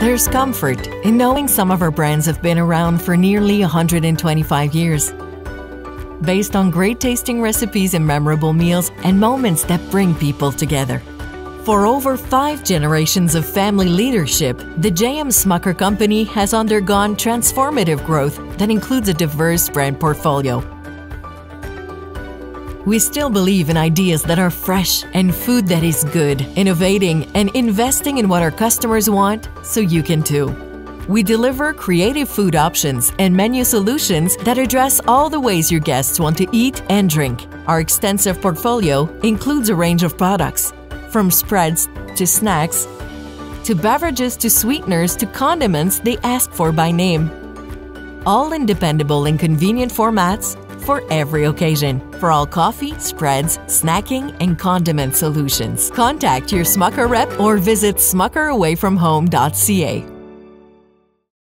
There's comfort in knowing some of our brands have been around for nearly 125 years. Based on great tasting recipes and memorable meals and moments that bring people together. For over 5 generations of family leadership, the J.M. Smucker Company has undergone transformative growth that includes a diverse brand portfolio. We still believe in ideas that are fresh and food that is good, innovating and investing in what our customers want so you can too. We deliver creative food options and menu solutions that address all the ways your guests want to eat and drink. Our extensive portfolio includes a range of products, from spreads to snacks, to beverages to sweeteners to condiments they ask for by name. All in dependable and convenient formats for every occasion, for all coffee, spreads, snacking, and condiment solutions. Contact your Smucker rep or visit smuckerawayfromhome.ca.